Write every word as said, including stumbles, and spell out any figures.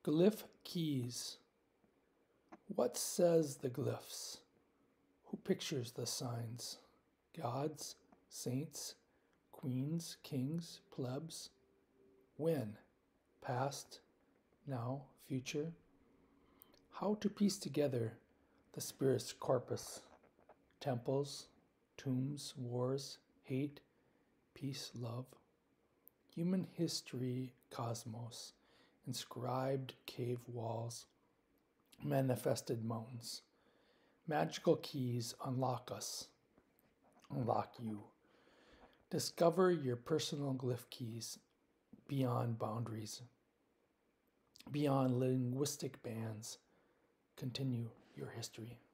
Glyph Keys. What says the glyphs? Who pictures the signs? Gods, saints, queens, kings, plebs? When? Past, now, future? How to piece together the spirit's corpus? Temples, tombs, wars, hate, peace, love? Human history, cosmos, inscribed cave walls, manifested mountains. Magical keys unlock us, unlock you. Discover your personal glyph keys beyond boundaries, beyond linguistic bands. Continue your history.